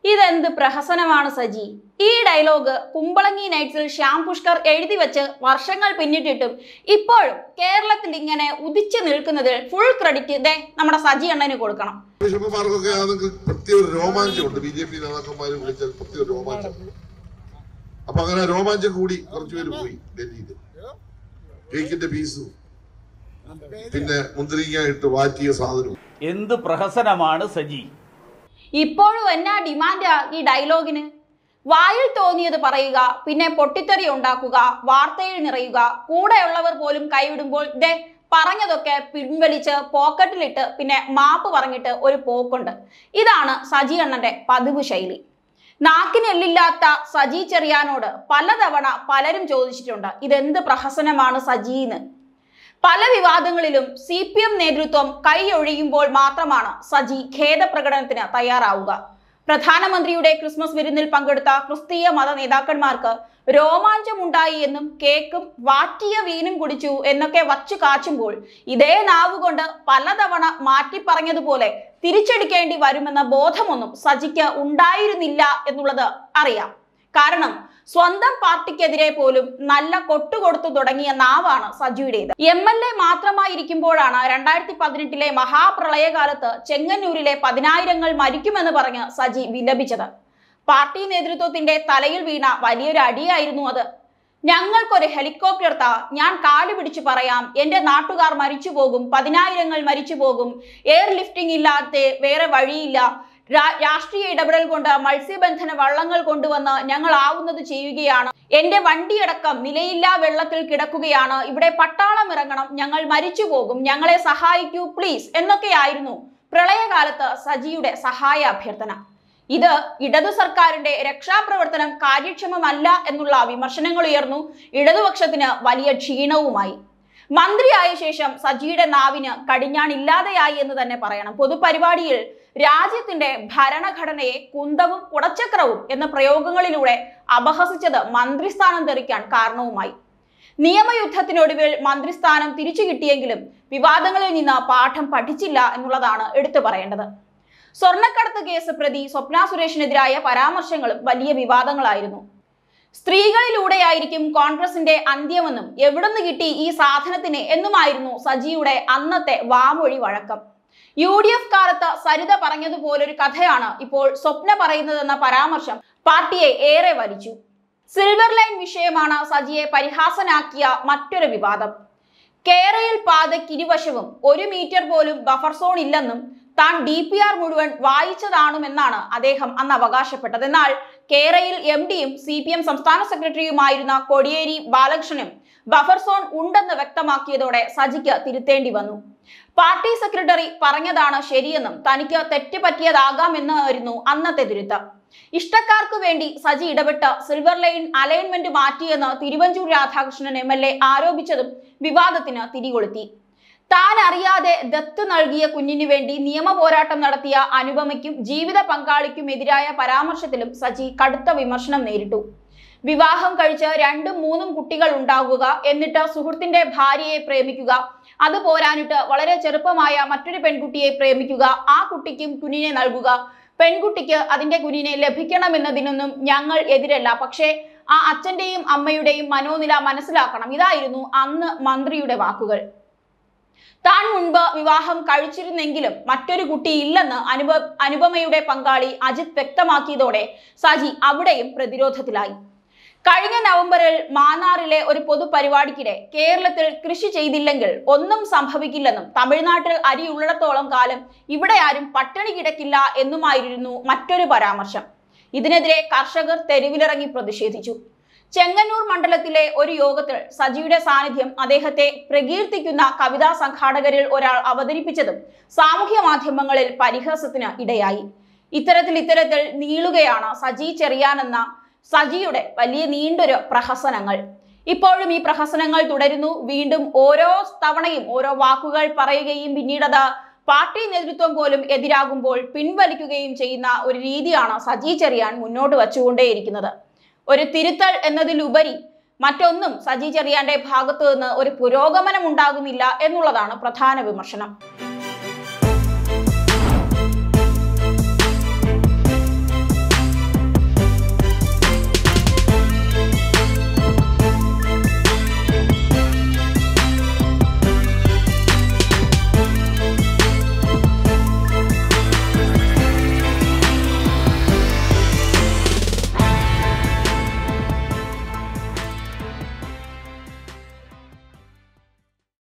ഇതെന്ത് പ്രഹസനമാണ് സജി. ഈ ഡയലോഗ് കുമ്പളങ്ങി നൈറ്റ്സിൽ ശ്യാം പുഷ്കർ എഴുതി വെച്ച് വർഷങ്ങൾ പിന്നിട്ടിട്ടും ഇപ്പോഴും കേരളത്തിൽ ഇങ്ങനെ ഉദിച്ചു നിൽക്കുന്നതിൽ ഫുൾ ക്രെഡിറ്റ് ദേ നമ്മുടെ സജി അണ്ണന് കൊടുക്കണം. രോമാഞ്ചമുണ്ട്. ബിജെപി നേതാക്കന്മാരും വിളിച്ചാൽ പ്രത്യേക രോമാഞ്ചം. അപ്പൊ അങ്ങനെ രോമാഞ്ചം കൂടി കുറച്ചുപേര് പോയി ഡൽഹിയിൽ. കേക്കിന്റെ പീസും പിന്നെ മുന്തിരിങ്ങ ഇട്ട് വാറ്റിയ സാധനവും. എന്ത് പ്രഹസനമാണ് സജി. ഇപ്പോഴും എന്നാ ഡിമാൻഡാ ഈ ഡയലോഗിന്? വായിൽ തോന്നിയത് പറയുക, പിന്നെ പൊട്ടിത്തെറി ഉണ്ടാക്കുക, വാർത്തയിൽ നിറയുക, കൂടെയുള്ളവർ പോലും കൈവിടുമ്പോൾ ദേ പറഞ്ഞതൊക്കെ പിൻവലിച്ച് പോക്കറ്റിലിട്ട് പിന്നെ മാപ്പ് പറഞ്ഞിട്ട് ഒരു പോക്കുണ്ട്. ഇതാണ് സജി അണ്ണന്റെ പതിവ് ശൈലി. നാക്കിനെല്ലില്ലാത്ത സജി ചെറിയാനോട് പലതവണ പലരും ചോദിച്ചിട്ടുണ്ട് ഇതെന്ത് പ്രഹസനമാണ് സജീന്ന്. പല വിവാദങ്ങളിലും CPM നേതൃത്വം കൈയൊഴിയുമ്പോൾ മാത്രമാണ് സജി ഖേദപ്രകടനത്തിന് തയ്യാറാവുക. പ്രധാനമന്ത്രിയുടെ ക്രിസ്മസ് വിരുന്നിൽ പങ്കെടുത്ത ക്രിസ്തീയ മത നേതാക്കന്മാർക്ക് രോമാഞ്ചമുണ്ടായി എന്നും കേക്കും വാറ്റിയ വീനും കുടിച്ചു എന്നൊക്കെ വച്ചു കാച്ചുമ്പോൾ ഇതേ നാവുകൊണ്ട് പലതവണ മാറ്റി പറഞ്ഞതുപോലെ തിരിച്ചടിക്കേണ്ടി വരുമെന്ന ബോധമൊന്നും സജിക്ക് ഉണ്ടായിരുന്നില്ല എന്നുള്ളത് അറിയാം. കാരണം സ്വന്തം പാർട്ടിക്കെതിരെ പോലും നല്ല കൊട്ടുകൊടുത്തു തുടങ്ങിയ നാവാണ് സജിയുടേത്. MLA മാത്രമായിരിക്കുമ്പോഴാണ് 2018 മഹാപ്രളയകാലത്ത് ചെങ്ങന്നൂരിലെ 10,000 മരിക്കുമെന്ന് പറഞ്ഞ് സജി വിലപിച്ചത്. പാർട്ടി നേതൃത്വത്തിന്റെ തലയിൽ വീണ വലിയൊരു അടിയായിരുന്നു അത്. ഞങ്ങൾക്കൊരു ഹെലികോപ്റ്റർ താ, ഞാൻ കാലു പിടിച്ചു പറയാം, എന്റെ നാട്ടുകാർ മരിച്ചു പോകും, 10,000 മരിച്ചു പോകും, എയർ ലിഫ്റ്റിംഗ് ഇല്ലാതെ വേറെ വഴിയില്ല, രാഷ്ട്രീയ ഇടപെടൽ കൊണ്ട് മത്സ്യബന്ധന വള്ളങ്ങൾ കൊണ്ടുവന്ന് ഞങ്ങൾ ആവുന്നത് ചെയ്യുകയാണ്, എന്റെ വണ്ടിയടക്കം നിലയില്ലാ വെള്ളത്തിൽ കിടക്കുകയാണ്, ഇവിടെ പട്ടാളം ഇറങ്ങണം, ഞങ്ങൾ മരിച്ചു പോകും, ഞങ്ങളെ സഹായിക്കൂ പ്ലീസ് എന്നൊക്കെയായിരുന്നു പ്രളയകാലത്ത് സജിയുടെ സഹായ അഭ്യർത്ഥന. ഇത് ഇടതു സർക്കാരിന്റെ രക്ഷാപ്രവർത്തനം കാര്യക്ഷമമല്ല എന്നുള്ള വിമർശനങ്ങൾ ഉയർന്നു. ഇടതുപക്ഷത്തിന് വലിയ ക്ഷീണവുമായി. മന്ത്രിയായ ശേഷം സജിയുടെ നാവിന് കടിഞ്ഞാണില്ലാതെയായി എന്ന് തന്നെ പറയണം. പൊതുപരിപാടിയിൽ രാജ്യത്തിന്റെ ഭരണഘടനയെ കുന്തവും കുടച്ചക്രവും എന്ന പ്രയോഗങ്ങളിലൂടെ അപഹസിച്ചത് മന്ത്രിസ്ഥാനം തെറിക്കാൻ കാരണവുമായി. നിയമയുദ്ധത്തിനൊടുവിൽ മന്ത്രിസ്ഥാനം തിരിച്ചു കിട്ടിയെങ്കിലും വിവാദങ്ങളിൽ നിന്ന് പാഠം പഠിച്ചില്ല എന്നുള്ളതാണ് എടുത്തു പറയേണ്ടത്. സ്വർണ്ണക്കടത്ത് കേസ് പ്രതി സ്വപ്ന സുരേഷിനെതിരായ പരാമർശങ്ങളും വലിയ വിവാദങ്ങളായിരുന്നു. സ്ത്രീകളിലൂടെയായിരിക്കും കോൺഗ്രസിന്റെ അന്ത്യമെന്നും എവിടുന്ന് കിട്ടി ഈ സാധനത്തിന് എന്നുമായിരുന്നു സജിയുടെ അന്നത്തെ വാമൊഴി വഴക്കം. UDF കാലത്ത് സരിത പറഞ്ഞതുപോലൊരു കഥയാണ് ഇപ്പോൾ സ്വപ്ന പറയുന്നതെന്ന പരാമർശം പാർട്ടിയെ ഏറെ വലിച്ചു. സിൽവർ ലൈൻ വിഷയമാണ് സജിയെ പരിഹാസനാക്കിയ മറ്റൊരു വിവാദം. കേരയിൽ പാതയ്ക്കിരുവശവും 1 മീറ്റർ പോലും ബഫർ സോൺ ഇല്ലെന്നും താൻ DPR മുഴുവൻ വായിച്ചതാണെന്നാണ് അദ്ദേഹം അന്ന് അവകാശപ്പെട്ടത്. എന്നാൽ കേരയിൽ MDയും CPM സംസ്ഥാന സെക്രട്ടറിയുമായിരുന്ന കോടിയേരി ബാലകൃഷ്ണനും ബഫർ സോൺ ഉണ്ടെന്ന് വ്യക്തമാക്കിയതോടെ സജിക്ക് തിരുത്തേണ്ടി വന്നു. പാർട്ടി സെക്രട്ടറി പറഞ്ഞതാണ് ശരിയെന്നും തനിക്ക് തെറ്റ് പറ്റിയതാകാമെന്നായിരുന്നു അന്നത്തെ തിരുത്ത്. ഇഷ്ടക്കാർക്ക് വേണ്ടി സജി ഇടപെട്ട് സിൽവർ ലൈൻ അലൈൻമെന്റ് മാറ്റിയെന്ന് തിരുവഞ്ചൂർ രാധാകൃഷ്ണൻ MLA ആരോപിച്ചതും വിവാദത്തിന് തിരികൊളുത്തി. താൻ അറിയാതെ ദത്ത് നൽകിയ കുഞ്ഞിനു വേണ്ടി നിയമ പോരാട്ടം നടത്തിയ അനുപമയ്ക്കും ജീവിത പങ്കാളിക്കും എതിരായ പരാമർശത്തിലും സജി കടുത്ത വിമർശനം നേരിട്ടു. വിവാഹം കഴിച്ച് 2-3 കുട്ടികൾ ഉണ്ടാകുക, എന്നിട്ട് സുഹൃത്തിന്റെ ഭാര്യയെ പ്രേമിക്കുക, അത് പോരാനിട്ട് വളരെ ചെറുപ്പമായ മറ്റൊരു പെൺകുട്ടിയെ പ്രേമിക്കുക, ആ കുട്ടിക്കും കുഞ്ഞിനെ നൽകുക, പെൺകുട്ടിക്ക് അതിന്റെ കുഞ്ഞിനെ ലഭിക്കണമെന്നതിനൊന്നും ഞങ്ങൾ എതിരല്ല, പക്ഷേ ആ അച്ഛന്റെയും അമ്മയുടെയും മനോനില മനസ്സിലാക്കണം. ഇതായിരുന്നു അന്ന് മന്ത്രിയുടെ വാക്കുകൾ. താൻ മുൻപ് വിവാഹം കഴിച്ചിരുന്നെങ്കിലും മറ്റൊരു കുട്ടി ഇല്ലെന്ന് അനുപമയുടെ പങ്കാളി അജിത് വ്യക്തമാക്കിയതോടെ സജി അവിടെയും പ്രതിരോധത്തിലായി. കഴിഞ്ഞ നവംബറിൽ മാന്നാറിലെ ഒരു പൊതുപരിപാടിക്കിടെ കേരളത്തിൽ കൃഷി ചെയ്തില്ലെങ്കിൽ ഒന്നും സംഭവിക്കില്ലെന്നും തമിഴ്നാട്ടിൽ അരി ഉള്ളിടത്തോളം കാലം ഇവിടെ ആരും പട്ടിണി കിടക്കില്ല എന്നുമായിരുന്നു മറ്റൊരു പരാമർശം. ഇതിനെതിരെ കർഷകർ തെരുവിലിറങ്ങി പ്രതിഷേധിച്ചു. ചെങ്ങന്നൂർ മണ്ഡലത്തിലെ ഒരു യോഗത്തിൽ സജിയുടെ സാന്നിധ്യം അദ്ദേഹത്തെ പ്രകീർത്തിക്കുന്ന കവിതാ സംഘാടകരിൽ ഒരാൾ അവതരിപ്പിച്ചതും സാമൂഹ്യ മാധ്യമങ്ങളിൽ പരിഹാസത്തിന് ഇടയായി. ഇത്തരത്തിൽ നീളുകയാണ് സജി ചെറിയാനെന്ന സജിയുടെ വലിയ നീണ്ടൊരു പ്രഹസനങ്ങൾ. ഇപ്പോഴും ഈ പ്രഹസനങ്ങൾ തുടരുന്നു. വീണ്ടും ഓരോ തവണയും ഓരോ വാക്കുകൾ പറയുകയും പിന്നീടത് പാർട്ടി നേതൃത്വം പോലും എതിരാകുമ്പോൾ പിൻവലിക്കുകയും ചെയ്യുന്ന ഒരു രീതിയാണ് സജി ചെറിയാൻ മുന്നോട്ട് വച്ചുകൊണ്ടേയിരിക്കുന്നത്. ഒരു തിരുത്തൽ എന്നതിലുപരി മറ്റൊന്നും സജി ചെറിയാന്റെ ഭാഗത്തു നിന്ന് ഒരു പുരോഗമനം ഉണ്ടാകുന്നില്ല എന്നുള്ളതാണ് പ്രധാന വിമർശനം.